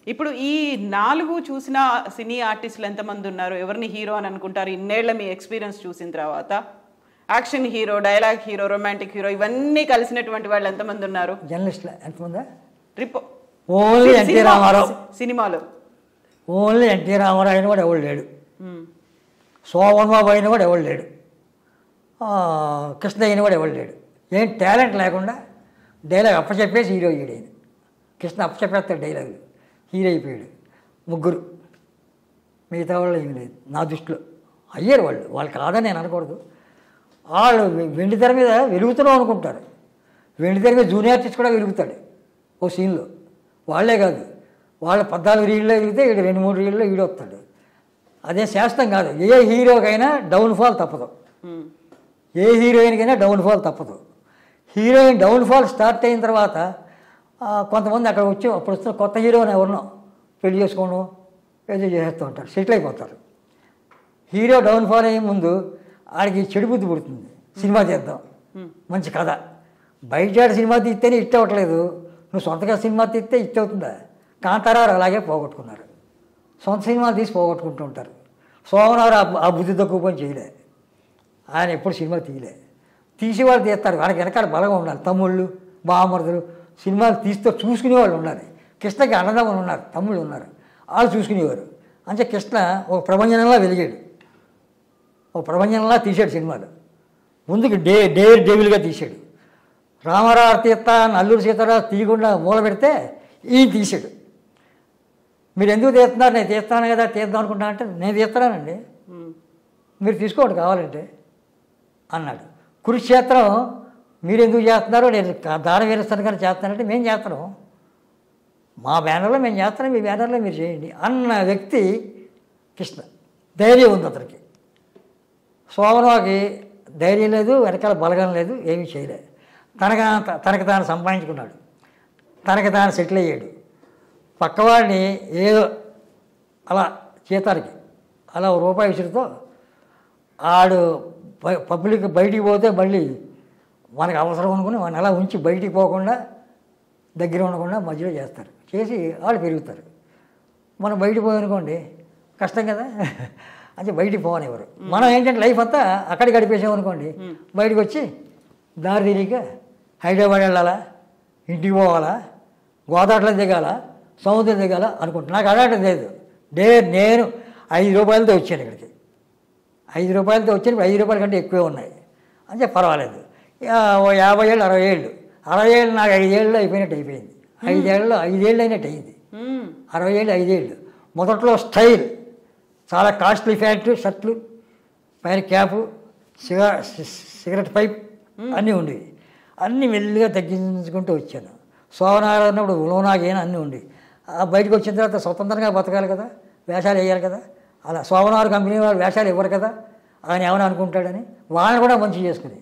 ఇప్పుడు ఈ 4 చూసిన సినీ ఆర్టిస్టులు ఎంతమంది ఉన్నారు? ఎవరిని హీరో అని అనుకుంటారు ఇన్నేళ్ల మీ ఎక్స్పీరియన్స్ చూసిన తర్వాత? Action hero, dialogue hero, romantic hero ఇవన్నీ కలిసినటువంటి వాళ్ళు ఎంతమంది ఉన్నారు? జర్నలిస్టులు ఎంతమంది? ఓన్లీ ఎన్టీ రామారావు సినిమాలో ఓన్లీ ఎన్టీ రామారావు అయిన కూడా ఎవరు లేడు, సోమన్ బాబు అయిన కూడా ఎవరు లేడు, కృష్ణ అయిన కూడా ఎవరు లేడు. ఏం టాలెంట్ లేకుండా డైలాగ్ అప్పచెప్పేసి హీరో అయ్యాడు ఆయన. కృష్ణ అప్పచెప్పేస్తాడు డైలాగులు, హీరో అయిపోయాడు. ముగ్గురు, మిగతా వాళ్ళు ఏమి లేదు నా దృష్టిలో. అయ్యారు వాళ్ళు కాదని నేను అనకూడదు. వాళ్ళు వెండి తెర మీద వెలుగుతున్నాం అనుకుంటారు. వెండి తెర మీద జూనియర్ ఆర్టిస్ట్ కూడా వెలుగుతాడు ఓ సీన్లో. వాళ్ళే కాదు, వాళ్ళ 14 రీల్లో వెలిగితే వీడు 2-3 రీల్లో వీడు వస్తాడు. అదే శాస్త్రం కాదు. ఏ హీరోకైనా డౌన్ఫాల్ తప్పదు, ఏ హీరోయిన్కైనా డౌన్ఫాల్ తప్పదు. హీరోయిన్ డౌన్ఫాల్ స్టార్ట్ అయిన తర్వాత కొంతమంది అక్కడ వచ్చి అప్పుడు వస్తున్న కొత్త హీరోని ఎవరినో పెళ్లి చేసుకోవడం ఏదో చేస్తూ ఉంటారు, సెటిల్ అయిపోతారు. హీరో డౌన్ఫాల్ అయ్యే ముందు ఆడికి చెడు బుద్ధి పుడుతుంది, సినిమా చేద్దాం, మంచి కథ. బయట సినిమా తీస్తేనే ఇష్ట అవ్వట్లేదు, నువ్వు సొంతగా సినిమా తీస్తే ఇష్ట అవుతుందా? కాంతారావు అలాగే పోగొట్టుకున్నారు, సొంత సినిమాలు తీసి పోగొట్టుకుంటూ ఉంటారు. సోమనారు ఆ బుద్ధి తక్కువ పని చేయలే, ఆయన ఎప్పుడు సినిమా తీయలే. తీసేవాళ్ళు తీస్తారు, వాళ్ళకి వెనకాల బలంగా ఉండాలి. తమ్ముళ్ళు, బామర్దులు సినిమాలు తీస్తూ చూసుకునేవాళ్ళు ఉండాలి. కృష్ణకి అన్నదమ్ములు ఉన్నారు, తమ్ముళ్ళు ఉన్నారు, వాళ్ళు చూసుకునేవారు. అంటే కృష్ణ ఒక ప్రభంజనంలా వెలిగాడు, ఒక ప్రభంజనంలా తీశాడు సినిమాలు. ముందుకు డేవిల్గా తీశాడు. రామారావు తీస్తా, అల్లూరి సీతారావు తీయకుండా మూల పెడితే ఈయన తీశాడు. మీరు ఎందుకు తీస్తున్నారు? నేను తీస్తాను కదా, తీద్దాం అనుకుంటా అంటే నేను తీస్తున్నానండి, మీరు తీసుకోండి కావాలంటే అన్నాడు. కురుక్షేత్రం మీరు ఎందుకు చేస్తున్నారో, నేను దాన వీరస్తాను కానీ చేస్తానంటే మేము చేస్తున్నాం, మా బ్యానర్లో మేము చేస్తున్నాం, మీ బ్యానర్లో మీరు చేయండి అన్న వ్యక్తి కృష్ణ. ధైర్యం ఉంది అతనికి. సోమరావుకి ధైర్యం లేదు, వెనకాల బలగం లేదు, ఏమీ చేయలేదు. తనకు తాను సంపాదించుకున్నాడు, తనకు తాను సెటిల్ అయ్యాడు. పక్కవాడిని ఏదో అలా చేతానికి అలా రూపాయి విసురుతో ఆడు పబ్లిక్ బయటికి పోతే మళ్ళీ మనకు అవసరం అనుకుని వాడిని అలా ఉంచి బయటికి పోకుండా దగ్గర ఉండకుండా మధ్యలో చేస్తారు, చేసి వాళ్ళు పెరుగుతారు. మనం బయటికి పోయనుకోండి కష్టం కదా, అంటే బయటికి పోవనివ్వరు. మనం ఏంటంటే లైఫ్ అంతా అక్కడ గడిపేసామనుకోండి, బయటకు వచ్చి దారి తిరిగిక హైదరాబాద్ వెళ్ళాలా, ఇంటికి పోవాలా, గోదావరిలో దిగాల, సముద్రం దిగాల అనుకుంటున్నా. నాకు అడగటం లేదు. నేను 5 రూపాయలతో వచ్చాను ఇక్కడికి, 5 రూపాయలతో వచ్చాను. 5 రూపాయల కంటే ఎక్కువే ఉన్నాయి అంటే పర్వాలేదు. 50 ఏళ్ళు 60 ఏళ్ళు 60 ఏళ్ళు నాకు 5 ఏళ్ళు అయిపోయినట్టు అయిపోయింది. 5 ఏళ్ళు అయినట్టు అయింది. 60 ఏళ్ళు 5 ఏళ్ళు. మొదట్లో స్టైల్ చాలా కాస్ట్లీ ప్యాంటు షర్ట్లు, పైన క్యాపు, సిగరెట్ పైప్ అన్నీ ఉండేవి. అన్నీ మెల్లిగా తగ్గించుకుంటూ వచ్చాను. సోమనారాయణ అన్నప్పుడు లోనాగైనా అన్నీ ఉండి బయటకు వచ్చిన తర్వాత స్వతంత్రంగా బతకాలి కదా, వేషాలు వేయాలి కదా. అలా సోమనారు కంపెనీ వాళ్ళు వేషాలు ఇవ్వరు కదా, ఆయన ఏమైనా అనుకుంటాడని వాళ్ళని కూడా మంచి చేసుకుంది.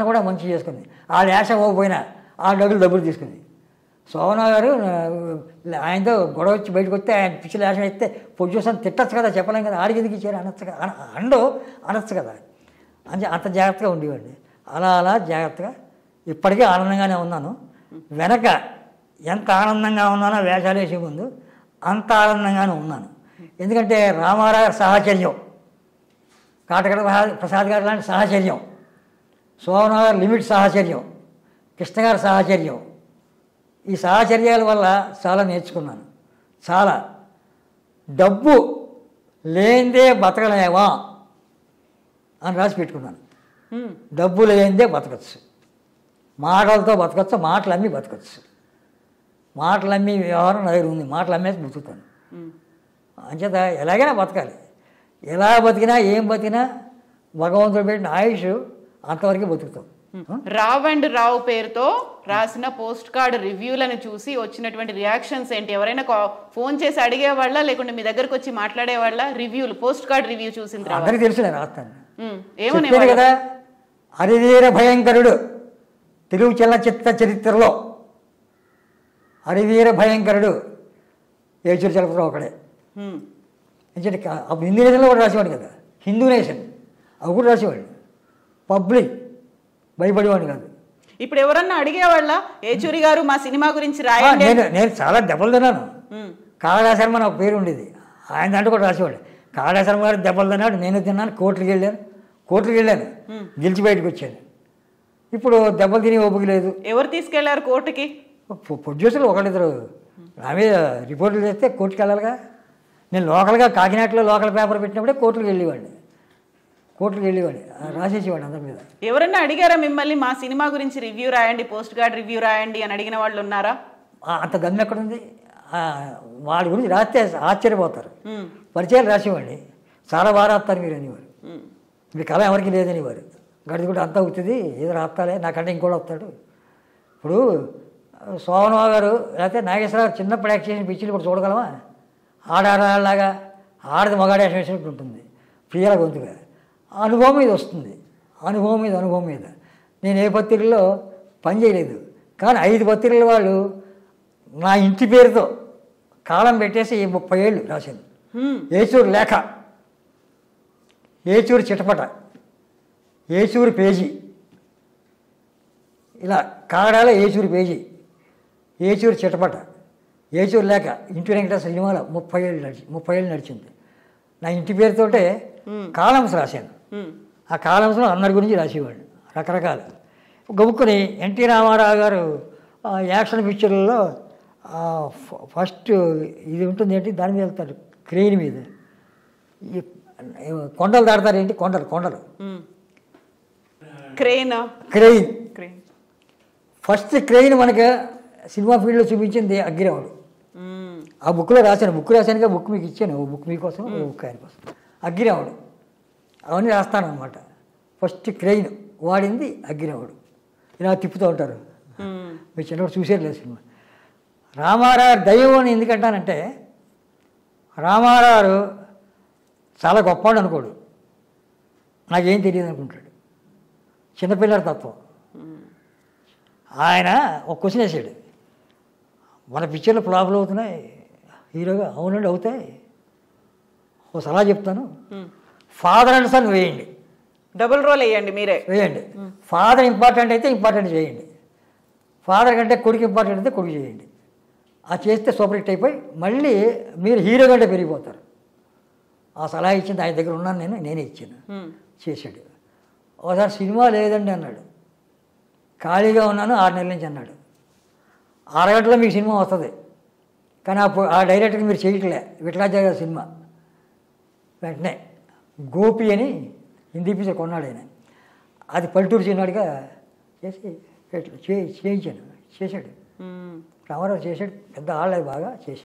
ఆ వేషం ఇవ్వకపోయినా ఆ డబ్బులు తీసుకుంది. సోమనా గారు ఆయనతో గొడవ వచ్చి బయటకు వస్తే ఆయన పిచ్చి వేషం అయితే ప్రొడ్యూసర్ తిట్టచ్చు కదా, చెప్పలేం కదా, ఆడికి ఎందుకు ఇచ్చారు అనొచ్చు కదా, అనొచ్చు కదా. అంత జాగ్రత్తగా ఉండేవాడిని. అలా జాగ్రత్తగా ఇప్పటికీ ఆనందంగానే ఉన్నాను. వెనక ఎంత ఆనందంగా ఉన్నానో వేషాలు వేసే ముందు అంత ఆనందంగానే ఉన్నాను. ఎందుకంటే రామారావు సాహచర్యం, కాటకడ ప్రసాద్ గారు లాంటి సాహచర్యం, సోమనా గారు లిమిట్ సాహచర్యం, కృష్ణ గారి సాహచర్యం, ఈ సాహచర్యాల వల్ల చాలా నేర్చుకున్నాను. చాలా డబ్బు లేనిదే బతకలేవా అని రాసి పెట్టుకున్నాను. డబ్బు లేనిదే బతకచ్చు, మాటలతో బతకచ్చు, మాటలు అమ్మి బతకచ్చు. మాటలు అమ్మి వ్యవహారం నా దగ్గర ఉంది, మాటలు అమ్మేసి బతుకుతాను. అంచేత ఎలాగైనా బతకాలి. ఎలా బతికినా ఏం బతికినా భగవంతుడు పెట్టిన ఆయుష్ అంతవరకు బతుకుతాం. రావ్ అండ్ రావ్ పేరుతో రాసిన పోస్ట్ కార్డ్ రివ్యూలను చూసి వచ్చినటువంటి రియాక్షన్స్ ఏంటి? ఎవరైనా ఫోన్ చేసి అడిగేవాళ్ళ, లేకుంటే మీ దగ్గరకు వచ్చి మాట్లాడేవాళ్ళ? రివ్యూలు, పోస్ట్ కార్డ్ రివ్యూ చూసిన తర్వాత అందరికీ తెలుసు, నేను రాస్తాను ఏమని కదా. హరివీర భయంకరుడు తెలుగు చలనచిత్ర చరిత్రలో హరివీర భయంకరుడు ఏచూరి చలపతిరావు ఒకడే. ఎందుకంటే అప్పుడు హిందీ నేషన్లో కూడా రాసేవాడు కదా, హిందూ నేషన్ అవి కూడా రాసేవాడు. పబ్లిక్ భయపడేవాడు కాదు. ఇప్పుడు ఎవరన్నా అడిగేవాళ్ళ ఏచూరి గారు మా సినిమా గురించి రాయండి? నేను చాలా దెబ్బలు తిన్నాను, కాళా శర్మ అని ఒక పేరు ఉండేది. ఆయన దాంట్లో కూడా రాసేవాడు. కాళా శర్మ గారు దెబ్బలు తిన్నాడు, నేను తిన్నాను, కోర్టుకి వెళ్ళాను, గెలిచి బయటకు వచ్చాను. ఇప్పుడు దెబ్బలు తిని ఓపిక లేదు. ఎవరు తీసుకెళ్లారు కోర్టుకి? ప్రొడ్యూసర్లు ఒకళ్ళిద్దరు నా మీద రిపోర్టులు చేస్తే కోర్టుకి వెళ్ళాలిగా. నేను లోకల్గా కాకినాడలో లోకల్ పేపర్ పెట్టినప్పుడే కోర్టుకి వెళ్ళేవాడిని రాసేసేవాడిని అందరి మీద. ఎవరన్నా అడిగారా మిమ్మల్ని మా సినిమా గురించి రివ్యూ రాయండి, పోస్ట్ కార్డ్ రివ్యూ రాయండి అని అడిగిన వాళ్ళు ఉన్నారా? అంత దమ్ము ఎక్కడుంది? వాడి గురించి రాస్తే ఆశ్చర్యపోతారు. పరిచయాలు రాసేవాడిని, చాలా బాగా రాస్తారు మీరు అనేవారు. మీ కళ ఎవరికి లేదనేవారు. గడిది కూడా అంతా అవుతుంది, ఏదో రాస్తాలే, నాకంటే ఇంకోటి వస్తాడు. ఇప్పుడు సోమనవ గారు లేకపోతే నాగేశ్వరరావు చిన్నప్పుడు యాక్ట్ చేసిన పిక్చర్లు కూడా చూడగలమా? ఆడాడలాగా ఆడది మగాడే వేసినట్టు ఉంటుంది, ప్రియాల గొంతుగా. అనుభవం మీద వస్తుంది, అనుభవం మీద. నేను ఏ పత్రికల్లో పని చేయలేదు, కానీ 5 పత్రికల వాళ్ళు నా ఇంటి పేరుతో కాలం పెట్టేసి 30 ఏళ్ళు రాశాను. ఏచూరు లేఖ, ఏచూరు చిటపట, ఏచూరు పేజీ, ఇలా కాగడాల ఏచూరు పేజీ, ఏచూరు చిటపట, ఏచూరు లేఖ, ఇంటి వెంకటేశ్వర సినిమాలో 30 ఏళ్ళు నడిచింది. నా ఇంటి పేరుతోటే కాలమ్స్ రాశాను. ఆ కాలమ్స్లో అందరి గురించి రాసేవాడిని, రకరకాలు. గబుక్కుని ఎన్టీ రామారావు గారు యాక్షన్ పిక్చర్లలో ఫస్ట్ ఇది ఉంటుంది ఏంటి, దాని మీద వెళ్తారు క్రెయిన్ మీద, ఈ కొండలు దాడతారు ఏంటి, కొండలు క్రెయిన్ ఫస్ట్ క్రెయిన్ మనకి సినిమా ఫీల్డ్లో చూపించింది అగ్గిరాముడు. ఆ బుక్లో రాశాను, బుక్ మీకు ఇచ్చాను, ఓ బుక్ మీకోసం, ఓ బుక్ ఆయన కోసం. అగ్గిరాముడు అవన్నీ రాస్తానమాట. ఫస్ట్ క్రెయిన్ వాడింది అగ్గిరాముడు. ఇలా తిప్పుతూ ఉంటారు, మీరు చిన్నప్పుడు చూసేది లేదు సినిమా. రామారావు దైవం అని ఎందుకంటానంటే, రామారావు చాలా గొప్పవాడు అనుకోడు, నాకేం తెలియదు అనుకుంటాడు, చిన్నపిల్లల తత్వం. ఆయన ఒక క్వశ్చన్ వేసాడు, మన పిక్చర్లు ఫ్లాపులు అవుతున్నాయి హీరోగా. అవునండి అవుతాయి, ఓ సలహా చెప్తాను, ఫాదర్ అండ్ సన్ వేయండి, డబుల్ రోల్ వేయండి. ఫాదర్ ఇంపార్టెంట్ అయితే ఇంపార్టెంట్ చేయండి, ఫాదర్ కంటే కొడుకు ఇంపార్టెంట్ అయితే కొడుకు చేయండి. అది చేస్తే సూపర్ హిట్ అయిపోయి మళ్ళీ మీరు హీరో కంటే పెరిగిపోతారు. ఆ సలహా ఇచ్చింది ఆయన దగ్గర ఉన్నాను, నేనే ఇచ్చాను, చేశాడు. ఒకసారి సినిమా లేదండి అన్నాడు, ఖాళీగా ఉన్నాను 6 నెలల నుంచి అన్నాడు. 6 గంటల్లో మీకు సినిమా వస్తుంది, కానీ ఆ డైరెక్టర్కి మీరు చేయట్లే, విఠలాచార్య గారి సినిమా. వెంటనే గోపి అని హిందీ పిక్చర్ కొన్నాడు ఆయన, అది పల్లెటూరు చిన్నాడుగా చేసి చేయించాను, చేశాడు. రామారావు చేశాడు, పెద్ద ఆళ్ళది బాగా చేశాడు.